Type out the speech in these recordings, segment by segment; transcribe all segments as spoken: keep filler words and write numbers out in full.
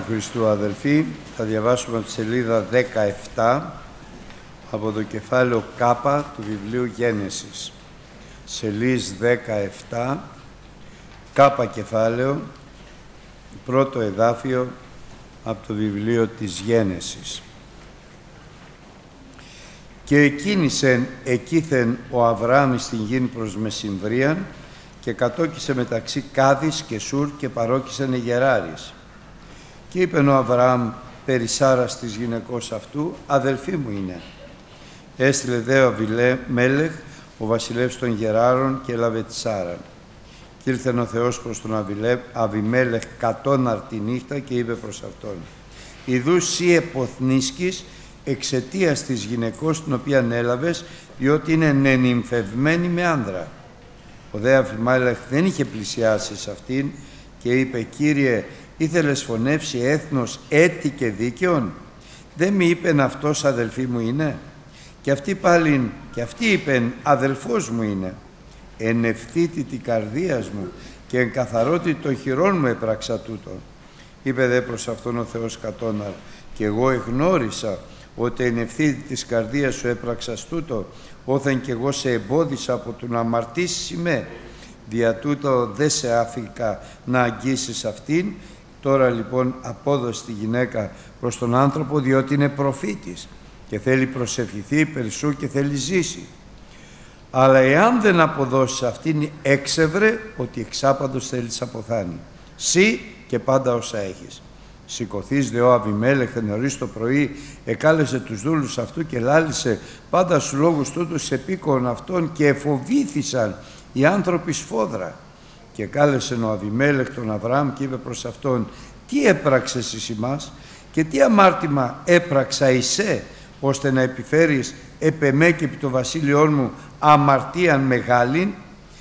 του Χριστού, αδελφοί, θα διαβάσουμε από τη σελίδα δεκαεπτά από το κεφάλαιο Κ του βιβλίου Γένεσης. Σελίδα δεκαεπτά, Κ κεφάλαιο, πρώτο εδάφιο από το βιβλίο της Γένεσης. «Και εκκίνησεν εκείθεν ο Αβραάμ στην γην προς μεσημβρίαν και κατόκισε μεταξύ Κάδης και Σουρ και παρόκισεν Γεράρης. Και είπεν ο Αβραάμ περί Σάρας της γυναικός αυτού, αδελφή μου είναι. Έστειλε δε ο Αβιμέλεχ, ο βασιλεύς των Γεράρων, και έλαβε τη Σάρα. Και ήλθεν ο Θεός προς τον Αβιμέλεχ κατώναρ τη νύχτα και είπε προς αυτόν, «Ιδού σύ εποθνίσκεις εξαιτίας της γυναικός την οποία έλαβες, διότι είναι νενυμφευμένη με άνδρα». Ο δε Αβιμέλεχ δεν είχε πλησιάσει σε αυτήν και είπε, «Κύριε, ήθελες φωνεύσει έθνος έτη και δίκαιον, δεν μη είπεν αυτός αδελφή μου είναι?» Και αυτή πάλιν, και αυτή είπεν, «Αδελφός μου είναι». «Εν ευθύτητη καρδίας μου και εν καθαρότητα των χειρών μου έπραξα τούτο». Είπε δε προς αυτόν ο Θεός κατώναρ, «Και εγώ εγνώρισα ότι εν ευθύτητη της καρδίας σου έπραξας τούτο, όθεν και εγώ σε εμπόδισα από το να αμαρτήσεις ημέ. Δια τούτο δε σε άφηκα να αγγίσεις αυτήν. Τώρα λοιπόν απόδοση τη γυναίκα προς τον άνθρωπο, διότι είναι προφήτης και θέλει προσευχηθεί περί και θέλει ζήσει. Αλλά εάν δεν αποδώσεις αυτήν, έξευρε ότι εξάπαντος θέλεις αποθάνει. Συ και πάντα όσα έχεις». Σηκωθείς δε ο Αβιμέλεχ νωρίς το πρωί, εκάλεσε τους δούλους αυτού και λάλησε πάντα στους λόγους τούτους επίκον αυτών, και εφοβήθησαν οι άνθρωποι σφόδρα. Και κάλεσε ο Αβιμέλεχ τον Αβραάμ και είπε προς αυτόν, «Τι έπραξες εις ημάς και τι αμάρτημα έπραξα εισέ, ώστε να επιφέρεις επ' εμέ και επί το βασίλειόν μου αμαρτίαν μεγάλην?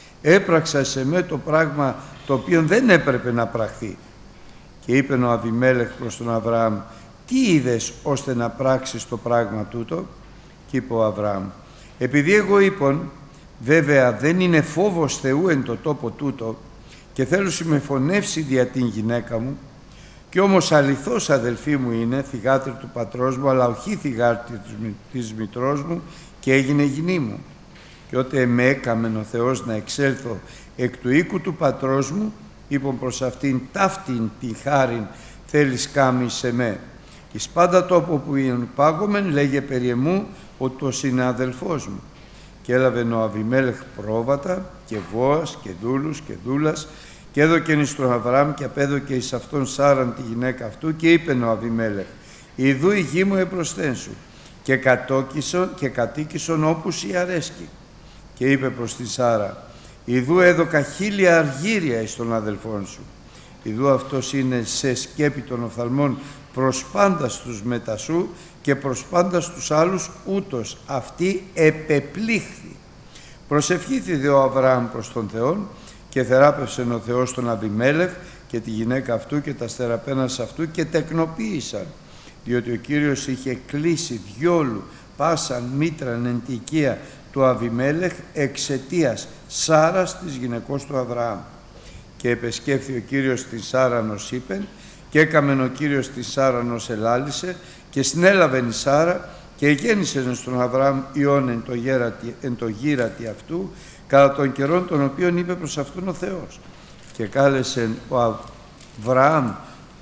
Έπραξα σε με το πράγμα το οποίο δεν έπρεπε να πραχθεί». Και είπε ο Αβιμέλεχ προς τον Αβραάμ, «Τι είδες ώστε να πράξεις το πράγμα τούτο?» Και είπε ο Αβραάμ, «Επειδή εγώ είπον, βέβαια δεν είναι φόβος Θεού εν το τόπο τούτο, και θέλω σου με φωνεύσει δια την γυναίκα μου, και όμως αληθώς αδελφή μου είναι, θυγάτρη του πατρός μου, αλλά όχι θυγάτρη της μητρός μου, και έγινε γυνή μου. Και ότε με έκαμεν ο Θεός να εξέλθω εκ του οίκου του πατρός μου, είπον προς αυτήν, ταύτην τη χάριν θέλεις κάμει σε με. Εις πάντα τόπο που είναι πάγωμεν, λέγε περί εμού ότι είναι αδελφός μου». Και έλαβε ο Αβιμέλεχ πρόβατα και βόας και δούλους και δούλας, και έδωκεν εις τον Αβραάμ και απέδωκε εις αυτόν Σάραν τη γυναίκα αυτού, και είπεν ο Αβιμέλεχ, «Ιδού η γη μου επροσθέν σου, και κατόκισον και κατοίκισον όπου σοι αρέσκει». Και είπε προς τη Σάρα, «Ιδού έδωκα χίλια αργύρια εις των αδελφών σου. Ιδού αυτός είναι σε σκέπη των οφθαλμών προς πάντα στους μετά σου και προς πάντα στους άλλους, ούτως αυτή επεπλήχθη». Προσευχήθη δε ο Αβραάμ προς τον Θεόν, και θεράπευσεν ο Θεός τον Αβιμέλεχ και τη γυναίκα αυτού και τα στεραπένας αυτού, και τεκνοποίησαν, διότι ο Κύριος είχε κλείσει διόλου πάσαν μήτραν εν τη οικία του Αβιμέλεχ εξαιτίας Σάρας της γυναικός του Αβραάμ. Και επεσκέφθη ο Κύριος τη Σάραν ως είπεν, και έκαμεν ο Κύριος τη Σάραν ως ελάλησε, και συνέλαβεν η Σάρα και γέννησεν στον Αβραάμ ιών εν το, γέρατη, εν το γύρατη αυτού, κατά των καιρών των οποίων είπε προς αυτόν ο Θεός. Και κάλεσε ο Αβραάμ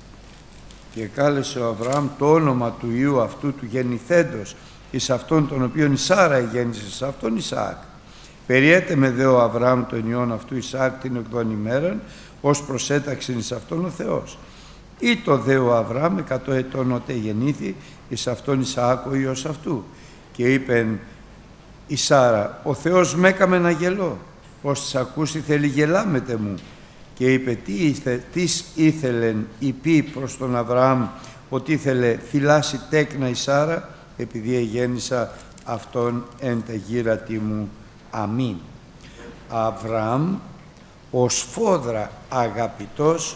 και κάλεσε ο Αβραάμ το όνομα του Υιού αυτού του γεννηθέντος εις αυτόν τον οποίον η Σάρα γέννησε, σε αυτόν Ισαάκ. Περιέτεμε δε ο Αβραάμ τον Υιόν αυτού Ισαάκ την ογδόν ημέραν, ως προσέταξεν εις αυτόν ο Θεός. Ήτο δε ο Αβραάμ εκατό ετών ότε γεννήθη εις αυτόν Ισαάκ ο Υιός αυτού. Και είπεν η Σάρα, «Ο Θεός με έκαμε να γελώ, ως της ακούσει θέλει γελάμετε μου». Και είπε, τι ήθε, «Τις ήθελεν η πει προς τον Αβραάμ, ότι ήθελε θυλάσει τέκνα η Σάρα, επειδή εγέννησα αυτόν εν τα γύρατη μου. Αμήν». Αβραάμ, ο σφόδρα αγαπητός,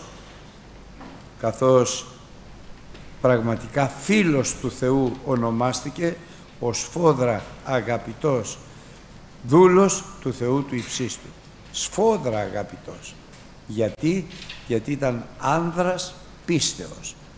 καθώς πραγματικά φίλος του Θεού ονομάστηκε, ο σφόδρα αγαπητός, δούλος του Θεού του υψίστου. Σφόδρα αγαπητός. Γιατί, γιατί ήταν άνδρας πίστεως.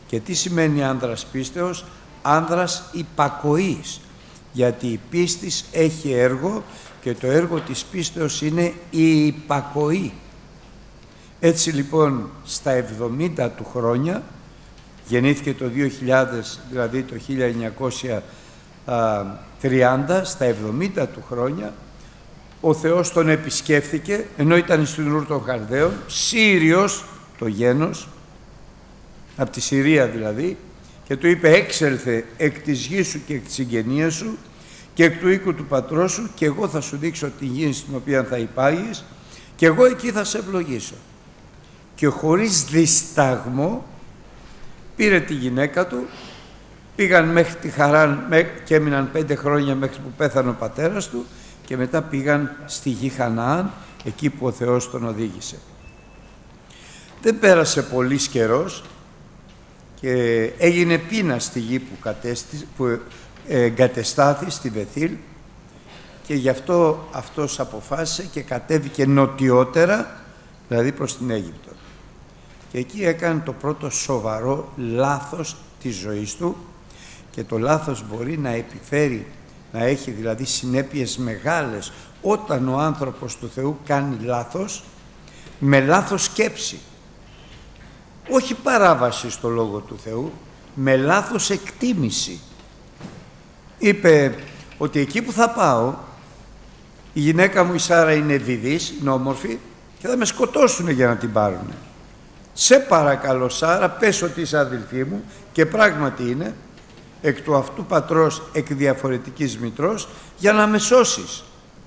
Και τι σημαίνει άνδρας πίστεως? Άνδρας υπακοής, γιατί η πίστης έχει έργο και το έργο της πίστεως είναι η υπακοή. Έτσι λοιπόν στα εβδομήντα του χρόνια, γεννήθηκε το δύο χιλιάδες, δηλαδή το χίλια εννιακόσια τριάντα, στα εβδομήντα του χρόνια, ο Θεός τον επισκέφθηκε, ενώ ήταν στην Ούρ των Χαλδαίων, Σύριος το γένος, από τη Συρία δηλαδή, και του είπε: έξελθε εκ της γης σου και εκ της συγγενείας σου και εκ του οίκου του πατρός σου, και εγώ θα σου δείξω τη γη στην οποία θα υπάγεις και εγώ εκεί θα σε ευλογήσω. Και χωρίς δισταγμό πήρε τη γυναίκα του, πήγαν μέχρι τη Χαράν και έμειναν πέντε χρόνια μέχρι που πέθανε ο πατέρας του, και μετά πήγαν στη γη Χαναάν, εκεί που ο Θεός τον οδήγησε. Δεν πέρασε πολύς καιρός και έγινε πείνα στη γη που, κατέστη, που εγκατεστάθη στη Βεθήλ, και γι' αυτό αυτός αποφάσισε και κατέβηκε νοτιότερα, δηλαδή προς την Αίγυπτο. Και εκεί έκανε το πρώτο σοβαρό λάθος της ζωής του, και το λάθος μπορεί να επιφέρει, να έχει δηλαδή συνέπειες μεγάλες όταν ο άνθρωπος του Θεού κάνει λάθος με λάθος σκέψη. Όχι παράβαση στο Λόγο του Θεού, με λάθος εκτίμηση. Είπε ότι εκεί που θα πάω, η γυναίκα μου η Σάρα είναι βηδής, είναι όμορφη, και θα με σκοτώσουν για να την πάρουν. Σε παρακαλώ Σάρα, πες ότι είσαι αδελφή μου, και πράγματι είναι, εκ του αυτού πατρός, εκ διαφορετικής μητρός, για να με σώσεις.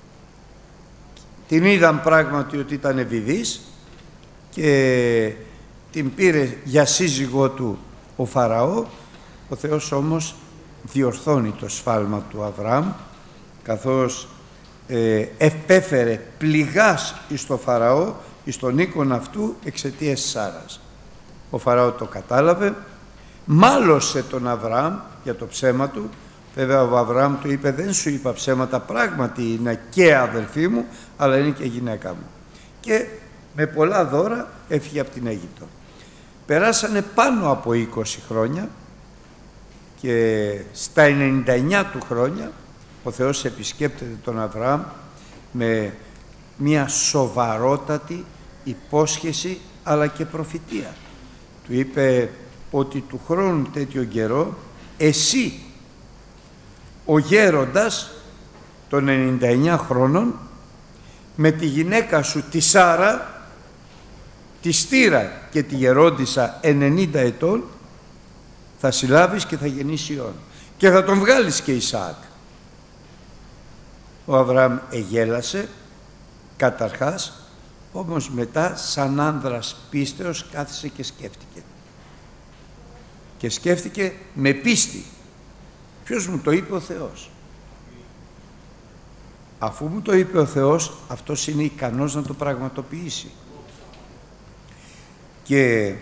Την είδαν πράγματι ότι ήταν βηδής και την πήρε για σύζυγό του ο Φαραώ. Ο Θεός όμως διορθώνει το σφάλμα του Αβραάμ, καθώς ε, επέφερε πληγάς εις το Φαραώ, εις τον οίκον αυτού, εξαιτίας της Σάρας. Ο Φαραώ το κατάλαβε, μάλωσε τον Αβραάμ για το ψέμα του. Βέβαια ο Αβραάμ του είπε: δεν σου είπα ψέματα, πράγματι είναι και αδελφή μου, αλλά είναι και γυναίκα μου. Και με πολλά δώρα έφυγε από την Αίγυπτο. Περάσανε πάνω από είκοσι χρόνια και στα ενενήντα εννιά του χρόνια ο Θεός επισκέπτεται τον Αβραάμ με μια σοβαρότατη υπόσχεση αλλά και προφητεία. Του είπε ότι του χρόνου τέτοιο καιρό εσύ, ο γέροντας των ενενήντα εννιά χρόνων, με τη γυναίκα σου τη Σάρα, τη στήρα και τη γερόντισσα ενενήντα ετών, θα συλλάβεις και θα γεννήσει Υιόν και θα τον βγάλεις και Ισαάκ. Ο Αβραάμ εγέλασε καταρχάς, όμως μετά σαν άνδρας πίστεως κάθισε και σκέφτηκε. Και σκέφτηκε με πίστη. Ποιος μου το είπε? Ο Θεός. Αφού μου το είπε ο Θεός, αυτός είναι ικανός να το πραγματοποιήσει. Και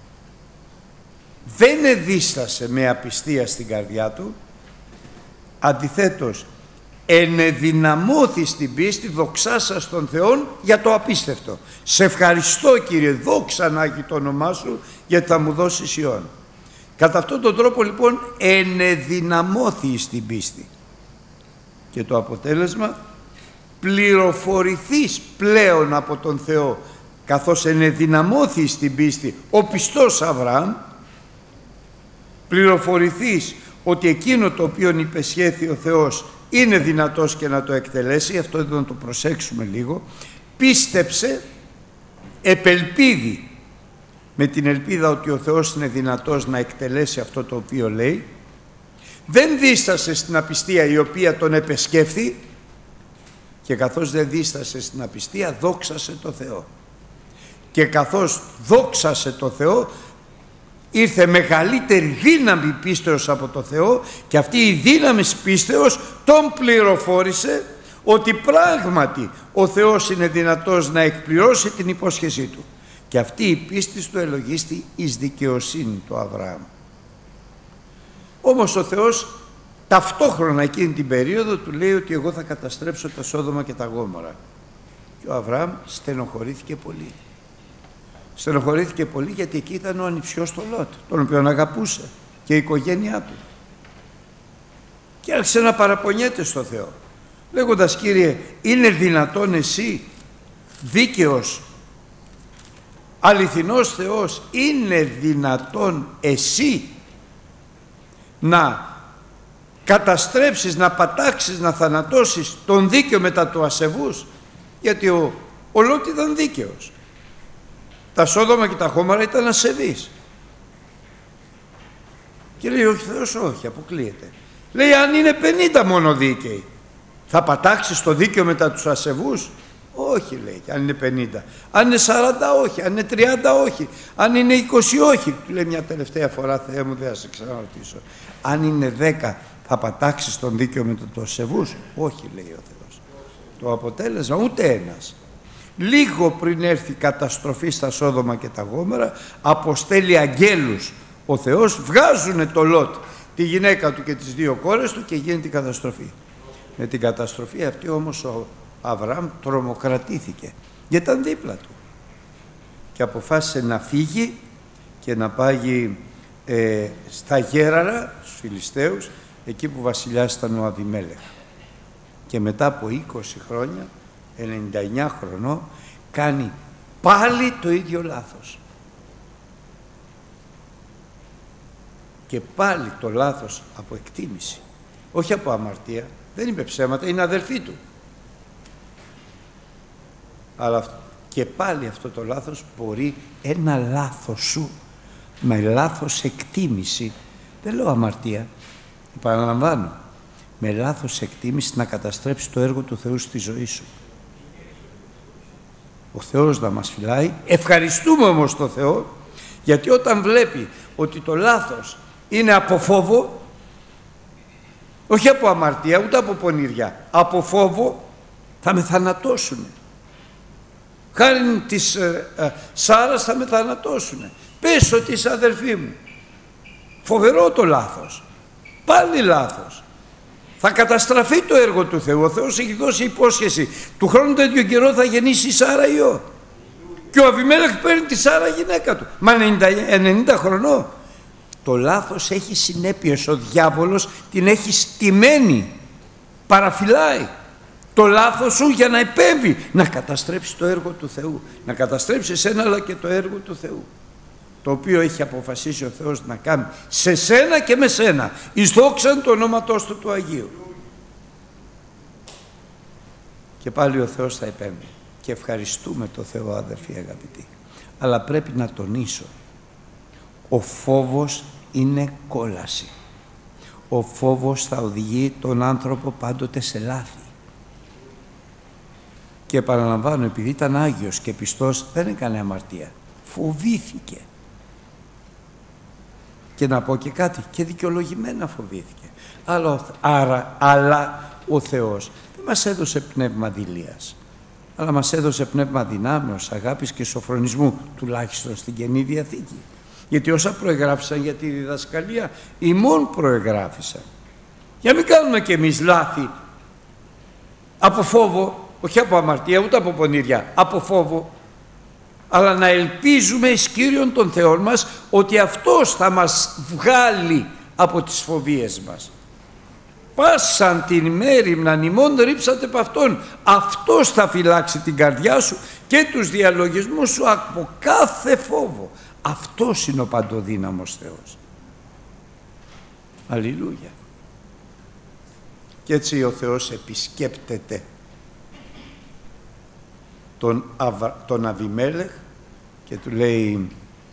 δεν εδίστασε με απιστία στην καρδιά του, αντιθέτως ενεδυναμώθη στην πίστη, δοξάσας τον Θεόν για το απίστευτο. Σε ευχαριστώ Κύριε, δόξα να έχει το όνομά σου, γιατί θα μου δώσεις Υιόν. Κατά αυτόν τον τρόπο λοιπόν ενεδυναμώθη στην πίστη. Και το αποτέλεσμα, πληροφορηθείς πλέον από τον Θεό, καθώς ενεδυναμώθη στην πίστη ο πιστός Αβραάμ, πληροφορηθείς ότι εκείνο το οποίο υπεσχέθη ο Θεός είναι δυνατός και να το εκτελέσει. Αυτό εδώ να το προσέξουμε λίγο. Πίστεψε, επελπίδη, με την ελπίδα ότι ο Θεός είναι δυνατός να εκτελέσει αυτό το οποίο λέει. Δεν δίστασε στην απιστία η οποία τον επεσκέφθη, και καθώς δεν δίστασε στην απιστία, δόξασε το Θεό. Και καθώς δόξασε το Θεό, ήρθε μεγαλύτερη δύναμη πίστεως από το Θεό, και αυτή η δύναμη πίστεως τον πληροφόρησε ότι πράγματι ο Θεός είναι δυνατός να εκπληρώσει την υπόσχεσή του. Και αυτή η πίστη του ελογίστη εις δικαιοσύνη του Αβραάμ. Όμως ο Θεός ταυτόχρονα εκείνη την περίοδο του λέει ότι εγώ θα καταστρέψω τα Σόδομα και τα Γόμορα. Και ο Αβραάμ στενοχωρήθηκε πολύ. Στενοχωρήθηκε πολύ γιατί εκεί ήταν ο ανιψιός του Λότ, τον οποίον αγαπούσε και η οικογένειά του. Και άρχισε να παραπονιέται στο Θεό, λέγοντας: Κύριε, είναι δυνατόν εσύ, δίκαιος, αληθινός Θεός, είναι δυνατόν εσύ να καταστρέψεις, να πατάξεις, να θανατώσεις τον δίκαιο μετά του ασεβούς? Γιατί ο, ο Λότ ήταν δίκαιος. Τα Σόδομα και τα Γόμορα ήταν ασεβείς. Και λέει ο Θεός: όχι, αποκλείεται. Λέει: αν είναι πενήντα μόνο δίκαιοι, θα πατάξεις το δίκαιο μετά τους ασεβούς? Όχι, λέει, αν είναι πενήντα. Αν είναι σαράντα, όχι. Αν είναι τριάντα, όχι. Αν είναι είκοσι, όχι. Του λέει μια τελευταία φορά: Θεέ μου, δεν θα σε ξαναρωτήσω. Αν είναι δέκα, θα πατάξεις τον δίκαιο μετά τους ασεβούς? Όχι, λέει ο Θεός. Το αποτέλεσμα, ούτε ένας. Λίγο πριν έρθει η καταστροφή στα Σόδομα και τα Γόμορα, αποστέλει αγγέλους ο Θεός, βγάζουν το Λότ, τη γυναίκα του και τις δύο κόρες του, και γίνεται η καταστροφή. Με την καταστροφή αυτή όμως ο Αβραάμ τρομοκρατήθηκε, γιατί ήταν δίπλα του, και αποφάσισε να φύγει και να πάει ε, στα Γέραρα, στους Φιλιστέους, εκεί που βασιλιάς ήταν ο Αβιμέλεχ. Και μετά από είκοσι χρόνια, ενενήντα εννιά χρονών, κάνει πάλι το ίδιο λάθος. Και πάλι το λάθος από εκτίμηση, όχι από αμαρτία. Δεν είπε ψέματα, είναι αδελφή του. Αλλά και πάλι αυτό το λάθος μπορεί ένα λάθος σου, με λάθος εκτίμηση, δεν λέω αμαρτία, επαναλαμβάνω, με λάθος εκτίμηση να καταστρέψει το έργο του Θεού στη ζωή σου. Ο Θεός να μας φυλάει. Ευχαριστούμε όμως τον Θεό, γιατί όταν βλέπει ότι το λάθος είναι από φόβο, όχι από αμαρτία, ούτε από πονηριά, από φόβο, θα με θανατώσουν. Χάρη της ε, ε, Σάρας θα με θανατώσουν. Πες ότι είσαι αδερφή μου. Φοβερό το λάθος. Πάλι λάθος. Θα καταστραφεί το έργο του Θεού. Ο Θεός έχει δώσει υπόσχεση. Του χρόνου τέτοιο καιρό θα γεννήσει η Σάρα ιό. Και ο Αβιμέλεχ παίρνει τη Σάρα γυναίκα του. Μα ενενήντα χρονών. Το λάθος έχει συνέπειες. Ο διάβολος την έχει στημένη. Παραφυλάει το λάθος σου για να επέμβει, να καταστρέψει το έργο του Θεού. Να καταστρέψει εσένα αλλά και το έργο του Θεού, το οποίο έχει αποφασίσει ο Θεός να κάνει σε σένα και με σένα, εις δόξαν του ονόματός του του Αγίου. Και πάλι ο Θεός θα επέμβει. Και ευχαριστούμε το Θεό, αδερφοί αγαπητοί. Αλλά πρέπει να τονίσω, ο φόβος είναι κόλαση. Ο φόβος θα οδηγεί τον άνθρωπο πάντοτε σε λάθη. Και επαναλαμβάνω, επειδή ήταν Άγιος και πιστός, δεν έκανε αμαρτία. Φοβήθηκε. Και να πω και κάτι, και δικαιολογημένα φοβήθηκε. Αλλά, άρα, αλλά ο Θεός δεν μας έδωσε πνεύμα δειλίας, αλλά μας έδωσε πνεύμα δυνάμεως, αγάπης και σοφρονισμού, τουλάχιστον στην Καινή Διαθήκη. Γιατί όσα προεγράφησαν για τη διδασκαλία, ημών προεγράφησαν. Για μην κάνουμε κι εμείς λάθη από φόβο, όχι από αμαρτία, ούτε από πονηριά, από φόβο, αλλά να ελπίζουμε εις Κύριον τον Θεόν μας ότι Αυτός θα μας βγάλει από τις φοβίες μας. Πάσαν την μέριμναν ημών ρίψατε από Αυτόν. Αυτός θα φυλάξει την καρδιά σου και τους διαλογισμούς σου από κάθε φόβο. Αυτός είναι ο παντοδύναμος Θεός. Αλληλούια. Και έτσι ο Θεός επισκέπτεται τον, Αβα, τον Αβιμέλεχ και του λέει: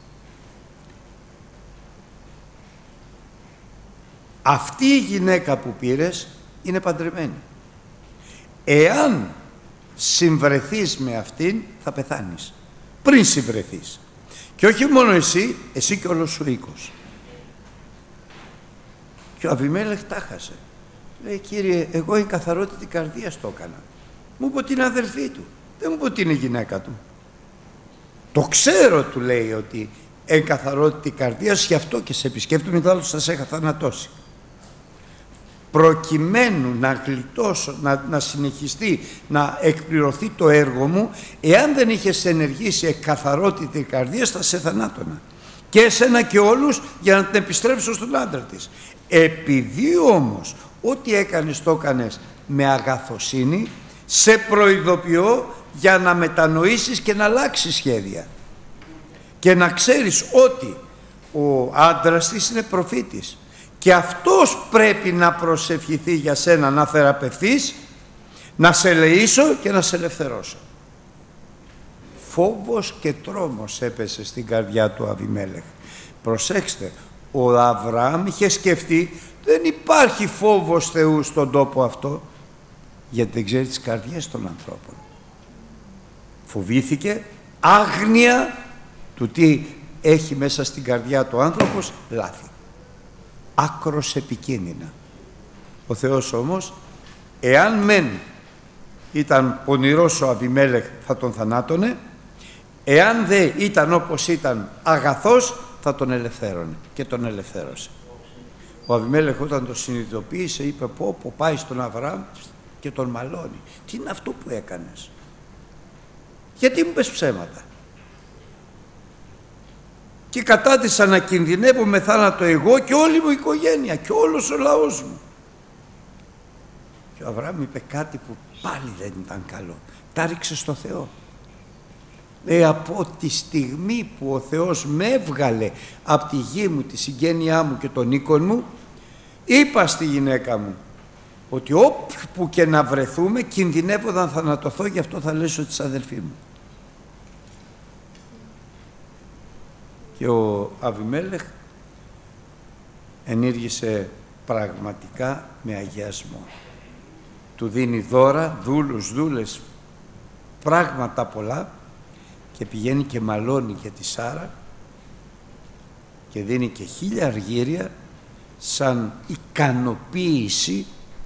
αυτή η γυναίκα που πήρες είναι παντρεμένη. Εάν συμβρεθείς με αυτήν θα πεθάνεις πριν συμβρεθείς. Και όχι μόνο εσύ, εσύ και όλος σου οίκος. Και ο Αβιμέλεχ τα χάσε. Λέει: Κύριε, εγώ η καθαρότητα καρδίας το έκανα. Μου είπε ότι είναι αδελφή του. Δεν μου είπε ότι είναι γυναίκα του. Το ξέρω, του λέει, ότι εγκαθαρότητα καρδίας, γι' αυτό και σε επισκέπτομαι, άλλο θα σε είχα θανατώσει. προκειμένου να γλιτώσω, να, να συνεχιστεί, να εκπληρωθεί το έργο μου, εάν δεν είχες ενεργήσει εκ καθαρότητη καρδίας, θα σε θανάτωνα. Και εσένα και όλους, για να την επιστρέψω στον άντρα της. Επειδή όμως ό,τι έκανες το έκανες με αγαθοσύνη, σε προειδοποιώ για να μετανοήσεις και να αλλάξεις σχέδια. Και να ξέρεις ότι ο άντρας της είναι προφήτης. Και αυτός πρέπει να προσευχηθεί για σένα, να θεραπευθείς, να σε ελεήσω και να σε ελευθερώσω. Φόβος και τρόμος έπεσε στην καρδιά του Αβιμέλεχ. Προσέξτε, ο Αβραάμ είχε σκεφτεί, δεν υπάρχει φόβος Θεού στον τόπο αυτό, γιατί δεν ξέρει τις καρδιές των ανθρώπων. Φοβήθηκε άγνοια του τι έχει μέσα στην καρδιά του άνθρωπος, λάθη. Άκρος επικίνδυνα. Ο Θεός όμως, εάν μεν ήταν πονηρός ο Αβιμέλεχ, θα τον θανάτωνε, εάν δε ήταν όπως ήταν αγαθός, θα τον ελευθέρωνε, και τον ελευθέρωσε. Ο Αβιμέλεχ όταν το συνειδητοποίησε, είπε, πω πω, πάει στον Αβραάμ και τον μαλώνει. Τι είναι αυτό που έκανες? Γιατί μου πες ψέματα? Και κατάτησα να κινδυνεύω με θάνατο εγώ και όλη μου η οικογένεια και όλος ο λαός μου. Και ο Αβραάμ είπε κάτι που πάλι δεν ήταν καλό. Τα ρίξε στο Θεό. Λέει, από τη στιγμή που ο Θεός με έβγαλε από τη γη μου, τη συγγένειά μου και τον οίκον μου, είπα στη γυναίκα μου ότι όπου και να βρεθούμε κινδυνεύω να θανατωθώ, γι' αυτό θα λέσω της αδελφή μου. Και ο Αβιμέλεχ ενήργησε πραγματικά με αγιασμό. Του δίνει δώρα, δούλους, δούλες, πράγματα πολλά, και πηγαίνει και μαλώνει για τη Σάρα και δίνει και χίλια αργύρια σαν ικανοποίηση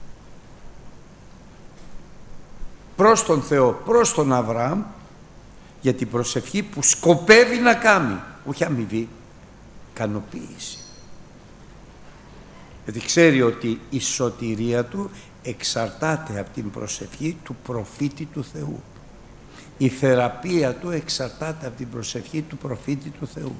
προς τον Θεό, προς τον Αβραάμ, για την προσευχή που σκοπεύει να κάνει. Όχι αμοιβή, ικανοποίηση. Γιατί ξέρει ότι η σωτηρία του εξαρτάται από την προσευχή του προφήτη του Θεού. Η θεραπεία του εξαρτάται από την προσευχή του προφήτη του Θεού.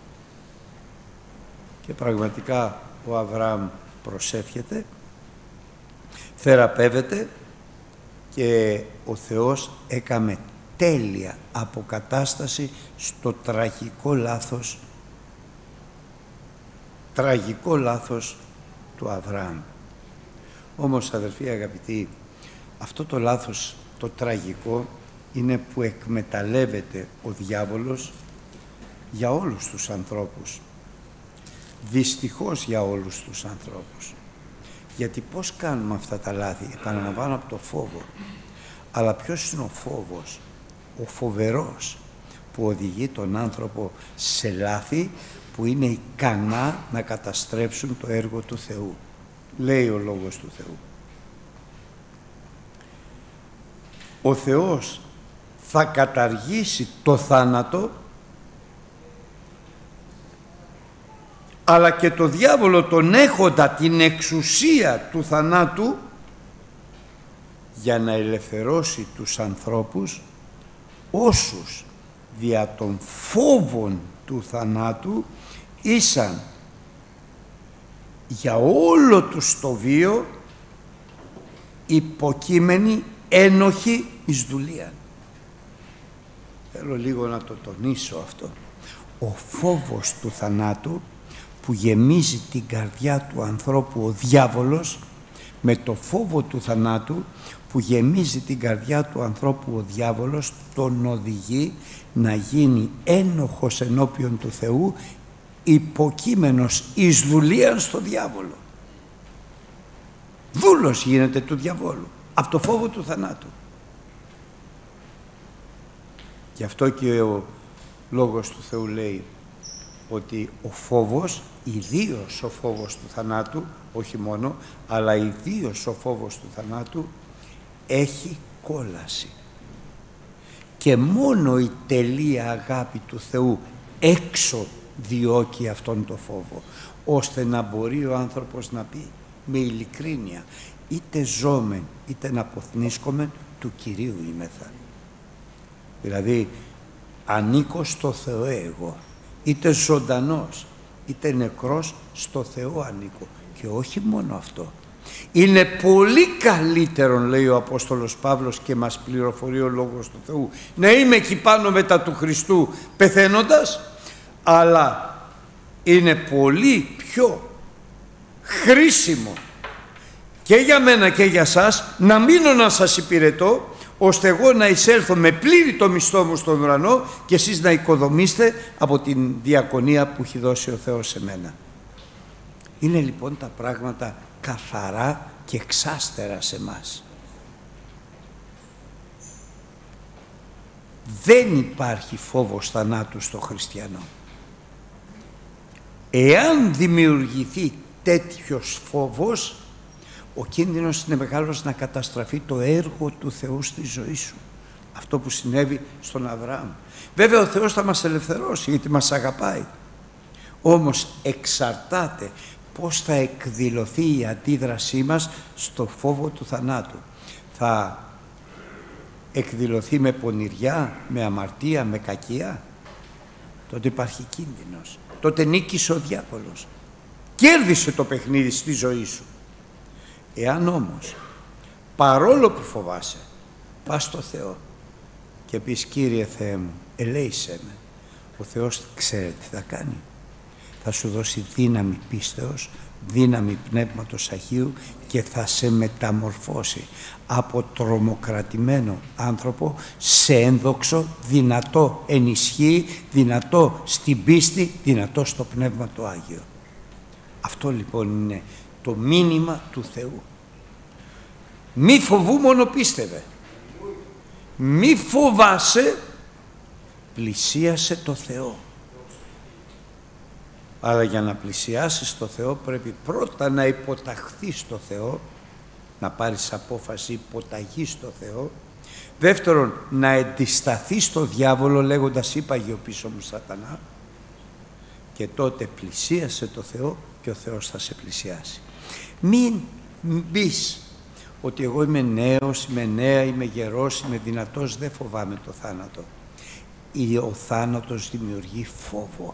Και πραγματικά ο Αβραάμ προσεύχεται, θεραπεύεται, και ο Θεός έκαμε τέλεια αποκατάσταση στο τραγικό λάθος, τραγικό λάθος του Αβραάμ. Όμως, αδελφοί αγαπητοί, αυτό το λάθος, το τραγικό, είναι που εκμεταλλεύεται ο διάβολος για όλους τους ανθρώπους. Δυστυχώς για όλους τους ανθρώπους. Γιατί πώς κάνουμε αυτά τα λάθη? Επαναλαμβάνω, από το φόβο. Αλλά ποιος είναι ο φόβος? Ο φοβερός, που οδηγεί τον άνθρωπο σε λάθη που είναι ικανά να καταστρέψουν το έργο του Θεού. Λέει ο Λόγος του Θεού. Ο Θεός θα καταργήσει το θάνατο, αλλά και το διάβολο, τον έχοντα την εξουσία του θανάτου, για να ελευθερώσει τους ανθρώπους, όσους δια των φόβων του θανάτου ήσαν για όλο τους το βίο υποκείμενοι, ένοχοι εις δουλεία. Θέλω λίγο να το τονίσω αυτό. Ο φόβος του θανάτου που γεμίζει την καρδιά του ανθρώπου, ο διάβολος, με το φόβο του θανάτου που γεμίζει την καρδιά του ανθρώπου ο διάβολος, τον οδηγεί να γίνει ένοχος ενώπιον του Θεού, υποκείμενος εις δουλείαν στο διάβολο. Δούλος γίνεται του διαβόλου από το φόβο του θανάτου. Γι' αυτό και ο Λόγος του Θεού λέει ότι ο φόβος, ιδίως ο φόβος του θανάτου, όχι μόνο, αλλά ιδίως ο φόβος του θανάτου, έχει κόλαση. Και μόνο η τελεία αγάπη του Θεού έξω διώκει αυτόν τον φόβο, ώστε να μπορεί ο άνθρωπος να πει, με ειλικρίνεια. Είτε ζώμεν, είτε να αποθνίσκομεν, του Κυρίου είμεθα. Δηλαδή, ανήκω στο Θεό εγώ. Είτε ζωντανός, είτε νεκρός, στο Θεό ανήκω. Και όχι μόνο αυτό. Είναι πολύ καλύτερο, λέει ο Απόστολος Παύλος και μας πληροφορεί ο Λόγος του Θεού, να είμαι εκεί πάνω μετά του Χριστού πεθαίνοντας, αλλά είναι πολύ πιο χρήσιμο και για μένα και για σας να μείνω να σας υπηρετώ, ώστε εγώ να εισέλθω με πλήρη το μισθό μου στον ουρανό και εσείς να οικοδομήσετε από την διακονία που έχει δώσει ο Θεός σε μένα. Είναι λοιπόν τα πράγματα καθαρά και εξάστερα σε μας. Δεν υπάρχει φόβος θανάτου στο χριστιανό. Εάν δημιουργηθεί τέτοιος φόβος, ο κίνδυνος είναι μεγάλος να καταστραφεί το έργο του Θεού στη ζωή σου. Αυτό που συνέβη στον Αβραάμ. Βέβαια ο Θεός θα μας ελευθερώσει γιατί μας αγαπάει. Όμως εξαρτάται πώς θα εκδηλωθεί η αντίδρασή μας στο φόβο του θανάτου. Θα εκδηλωθεί με πονηριά, με αμαρτία, με κακία. Τότε υπάρχει κίνδυνος. Τότε νίκησε ο διάβολος. Κέρδισε το παιχνίδι στη ζωή σου. Εάν όμως, παρόλο που φοβάσαι, πας στο Θεό και πεις Κύριε Θεέ μου, ελέησέ με, ο Θεός ξέρει τι θα κάνει. Θα σου δώσει δύναμη πίστεως, δύναμη Πνεύματος Αγίου και θα σε μεταμορφώσει από τρομοκρατημένο άνθρωπο σε ένδοξο, δυνατό ενισχύει, δυνατό στην πίστη, δυνατό στο Πνεύμα το Άγιο. Αυτό λοιπόν είναι το μήνυμα του Θεού. Μη φοβού, μόνο πίστευε. Μη φοβάσαι, πλησίασε το Θεό. Αλλά για να πλησιάσεις το Θεό πρέπει πρώτα να υποταχθείς στο Θεό, να πάρεις απόφαση υποταγή στο Θεό. Δεύτερον, να αντισταθείς στο διάβολο λέγοντας είπα γιο πίσω μου Σατανά. Και τότε πλησίασε το Θεό και ο Θεός θα σε πλησιάσει. Μην μπεις ότι εγώ είμαι νέος, είμαι νέα, είμαι γερός, είμαι δυνατός, δεν φοβάμαι το θάνατο. Ή ο θάνατος δημιουργεί φόβο.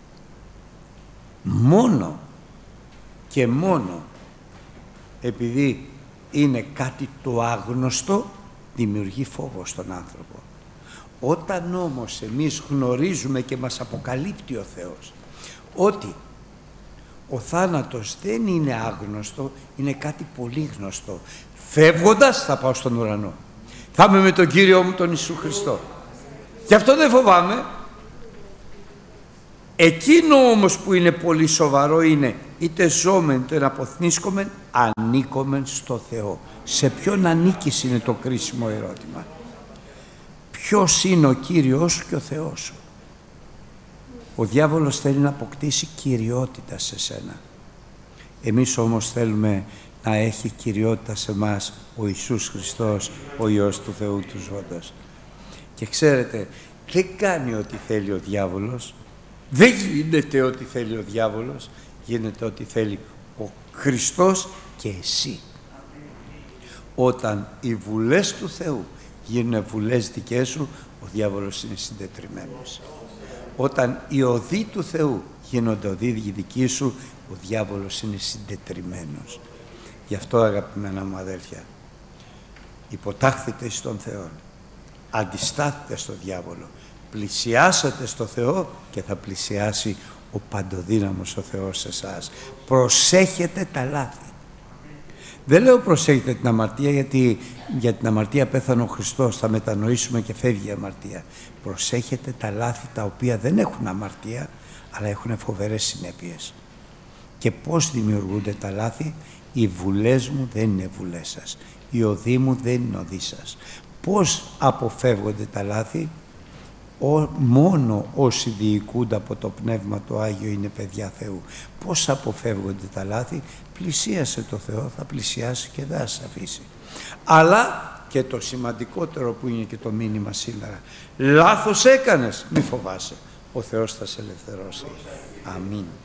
Μόνο και μόνο επειδή είναι κάτι το άγνωστο, δημιουργεί φόβο στον άνθρωπο. Όταν όμως εμείς γνωρίζουμε και μας αποκαλύπτει ο Θεός ότι ο θάνατος δεν είναι άγνωστο, είναι κάτι πολύ γνωστό. Φεύγοντας θα πάω στον ουρανό. Θα είμαι με τον Κύριό μου τον Ιησού Χριστό. Γι' αυτό δεν φοβάμαι. Εκείνο όμως που είναι πολύ σοβαρό είναι είτε ζώμεν είτε να αποθνίσκομεν, ανήκομεν στο Θεό. Σε ποιον ανήκεις είναι το κρίσιμο ερώτημα. Ποιος είναι ο Κύριος σου και ο Θεός σου. Ο διάβολος θέλει να αποκτήσει κυριότητα σε σένα. Εμείς όμως θέλουμε να έχει κυριότητα σε μας ο Ιησούς Χριστός, ο Υιός του Θεού του ζώντος. Και ξέρετε, δεν κάνει ό,τι θέλει ο διάβολος. Δεν γίνεται ό,τι θέλει ο διάβολος. Γίνεται ό,τι θέλει ο Χριστός και εσύ. Όταν οι βουλές του Θεού γίνουν βουλές δικές σου, ο διάβολος είναι συντετριμμένος. Όταν οι οδοί του Θεού γίνονται οδοί δικοί σου, ο διάβολος είναι συντετριμμένος. Γι' αυτό αγαπημένα μου αδέλφια, υποτάχθητε στον Θεό, αντιστάθετε στο διάβολο, πλησιάσατε στο Θεό και θα πλησιάσει ο παντοδύναμος ο Θεός σε εσάς. Προσέχετε τα λάθη. Δεν λέω προσέχετε την αμαρτία, γιατί για την αμαρτία πέθανε ο Χριστός, θα μετανοήσουμε και φεύγει η αμαρτία. Προσέχετε τα λάθη τα οποία δεν έχουν αμαρτία, αλλά έχουν φοβερές συνέπειες. Και πώς δημιουργούνται τα λάθη? Οι βουλές μου δεν είναι βουλές σας. Οι οδοί μου δεν είναι οδοί σας. Πώς αποφεύγονται τα λάθη? Ο, μόνο όσοι διοικούνται από το Πνεύμα το Άγιο είναι παιδιά Θεού. Πώς αποφεύγονται τα λάθη? Πλησίασε το Θεό, θα πλησιάσει και δεν θα σε αφήσει. Αλλά και το σημαντικότερο που είναι και το μήνυμα σήμερα, λάθος έκανες, μη φοβάσαι, ο Θεός θα σε ελευθερώσει. Αμήν.